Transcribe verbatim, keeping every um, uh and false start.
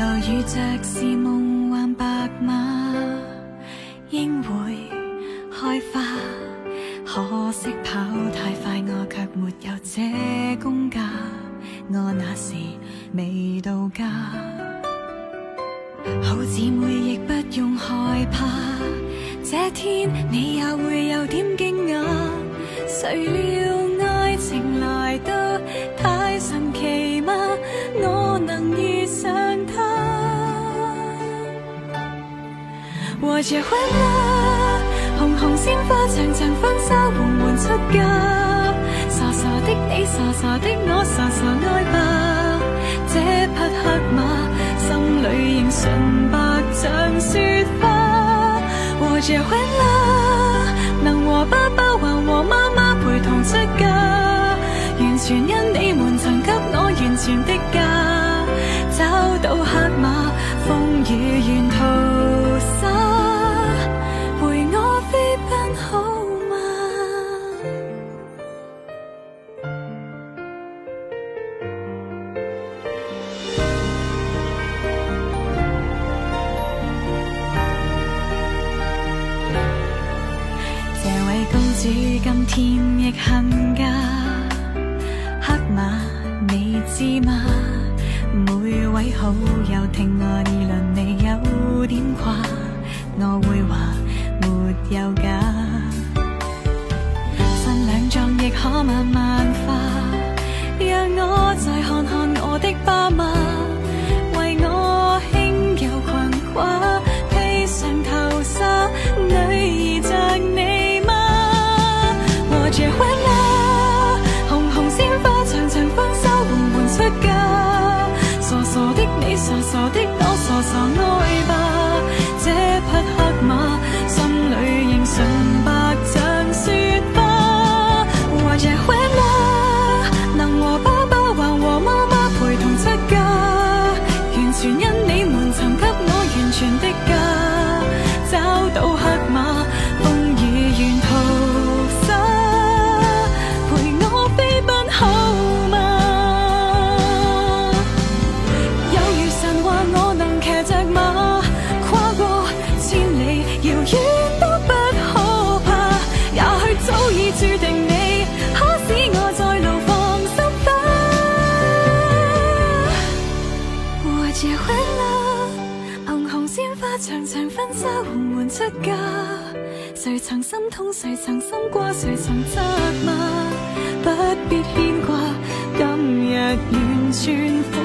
路遇着是夢幻白馬，應會開花。可惜跑太快，我卻沒有這功架。我那時未到家，好姊妹亦不用害怕。這天你也會有點驚訝，誰料愛情來得太神奇嗎？我能遇上他，我結婚啦，紅紅鮮花長長婚紗緩緩出嫁，傻傻的你，傻傻的我，傻傻愛吧。這匹黑馬心裏仍純白像雪花。我結婚啦，能和爸爸還和媽媽陪同出嫁，完全因你們曾給我完全的家。找到黑馬，風雨沿途灑，陪我飛奔好嗎？這位公主今天亦恨嫁，黑馬你知嗎？每位好友聽我議論你有點誇，我會話沒有假。新娘妝亦可慢慢化，讓我再看看我的爸媽，為我輕柔裙褂披上頭紗，女兒像你嗎？我結婚啦，紅紅鮮花長長婚紗緩緩出嫁，傻傻的你，傻傻的我，傻傻愛吧。這匹黑馬心裏仍純白像雪花。我結婚啦，能和爸爸還和媽媽陪同出嫁，完全因你們曾給我完全的家。找到黑馬，風雨沿途灑，陪我飛奔好嗎？有如神話，我能騎着馬，跨過千里遙遠都不可怕。也許早已注定你，可使我在路放心花。我結婚啦，紅紅鮮花長長婚紗緩緩出嫁，誰曾心痛，誰曾心過，誰曾責罵，不必牽掛，今日完全